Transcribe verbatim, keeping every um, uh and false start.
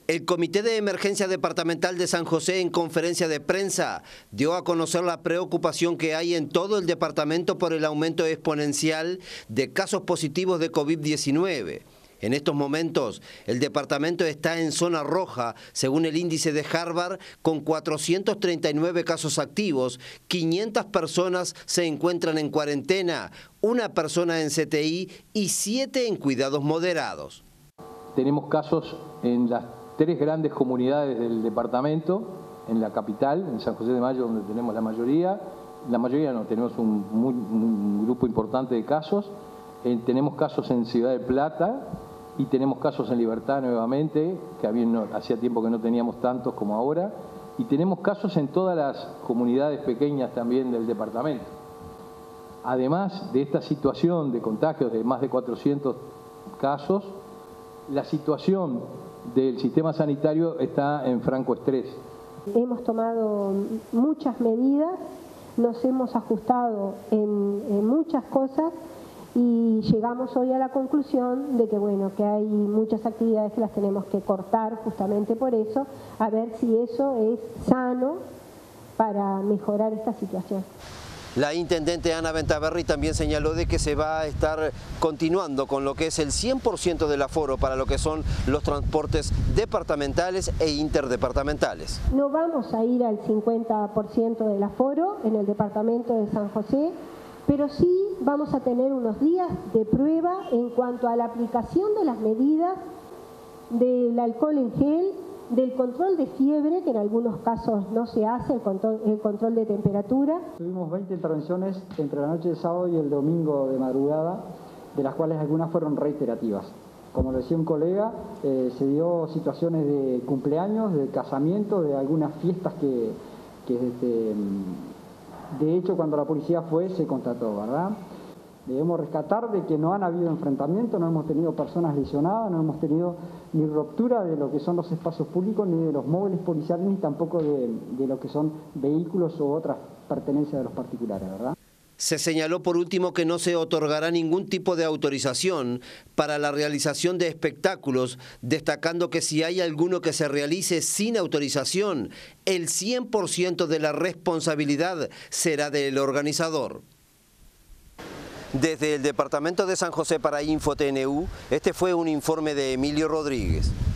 El Comité de Emergencia Departamental de San José, en conferencia de prensa, dio a conocer la preocupación que hay en todo el departamento por el aumento exponencial de casos positivos de COVID diecinueve. En estos momentos, el departamento está en zona roja, según el índice de Harvard, con cuatrocientos treinta y nueve casos activos, quinientas personas se encuentran en cuarentena, una persona en C T I y siete en cuidados moderados. Tenemos casos en las tres grandes comunidades del departamento, en la capital, en San José de Mayo, donde tenemos la mayoría, la mayoría no, tenemos un, muy, un grupo importante de casos, eh, tenemos casos en Ciudad de Plata y tenemos casos en Libertad nuevamente, que había, no, hacía tiempo que no teníamos tantos como ahora, y tenemos casos en todas las comunidades pequeñas también del departamento. Además de esta situación de contagios de más de cuatrocientos casos, la situación del sistema sanitario está en franco estrés. Hemos tomado muchas medidas, nos hemos ajustado en, en muchas cosas y llegamos hoy a la conclusión de que, bueno, que hay muchas actividades que las tenemos que cortar justamente por eso, a ver si eso es sano para mejorar esta situación. La intendente Ana Ventaverri también señaló de que se va a estar continuando con lo que es el cien por ciento del aforo para lo que son los transportes departamentales e interdepartamentales. No vamos a ir al cincuenta por ciento del aforo en el departamento de San José, pero sí vamos a tener unos días de prueba en cuanto a la aplicación de las medidas del alcohol en gel, del control de fiebre, que en algunos casos no se hace, el control, el control de temperatura. Tuvimos veinte intervenciones entre la noche de sábado y el domingo de madrugada, de las cuales algunas fueron reiterativas. Como lo decía un colega, eh, se dio situaciones de cumpleaños, de casamiento, de algunas fiestas que, que este, de hecho cuando la policía fue se constató, ¿verdad? Debemos rescatar de que no han habido enfrentamientos, no hemos tenido personas lesionadas, no hemos tenido ni ruptura de lo que son los espacios públicos, ni de los móviles policiales, ni tampoco de, de lo que son vehículos u otras pertenencias de los particulares, ¿verdad? Se señaló por último que no se otorgará ningún tipo de autorización para la realización de espectáculos, destacando que si hay alguno que se realice sin autorización, el cien por ciento de la responsabilidad será del organizador. Desde el departamento de San José para Info T N U, este fue un informe de Emilio Rodríguez.